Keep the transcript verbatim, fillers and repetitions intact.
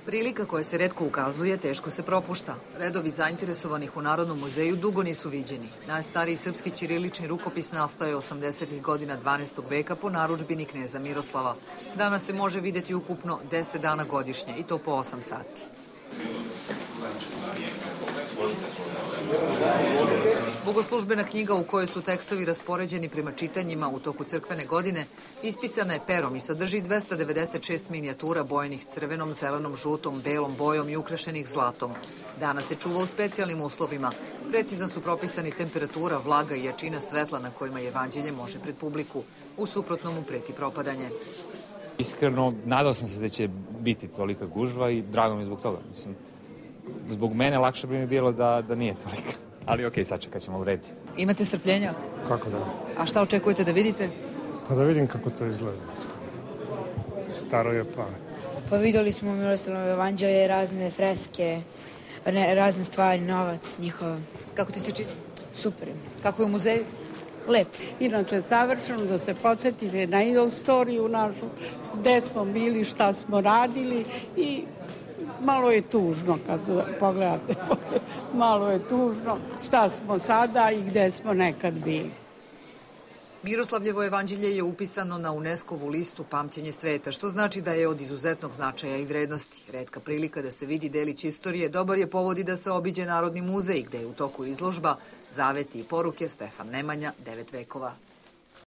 Prilika koja se retko ukazuje, teško se propušta. Redovi zainteresovanih u Narodnom muzeju dugo nisu viđeni. Najstariji srpski ćirilični rukopis nastao je osamdesetih godina dvanaestog veka po narudžbini kneza Miroslava. Danas se može videti ukupno deset dana godišnje i to po osam sati. Bogoslužbena knjiga u kojoj su tekstovi raspoređeni prema čitanjima u toku crkvene godine ispisana je perom i sadrži dvesta devedeset šest minijatura bojenih crvenom, zelenom, žutom, belom bojom i ukrašenih zlatom. Danas se čuva u specijalnim uslovima. Precizno su propisani temperatura, vlaga i jačina svetla na kojima evanđelje može pred publiku. U suprotnom mu preti propadanje. Iskreno, nadao sam se da će biti tolika gužva i drago mi je zbog toga. Mislim, zbog mene lakše bi mi bilo da, da nije tolika. Ali okej, sad čekat ćemo u red. Imate strpljenja? Kako da? A šta očekujete da vidite? Pa da vidim kako to izgleda. Staro je pa. Pa videli smo Miroslavljevo evanđelje, razne freske, ne, razne stvari, novac njihova. Kako ti se čini? Super. Kako je u muzeju? Lep. Inače, savršeno da se podsjetite na idol storiju našu, gde smo bili, šta smo radili i malo je tužno kad pogledate. Malo je tužno šta smo sada i gde smo nekad bili. Miroslavljevo evanđelje je upisano na UNESCO-vu listu Pamćenje sveta, što znači da je od izuzetnog značaja i vrednosti. Retka prilika da se vidi delić istorije dobar je povod i da se obiđe Narodni muzej, gde je u toku izložba Zaveti i poruke Stefan Nemanja, devet vekova.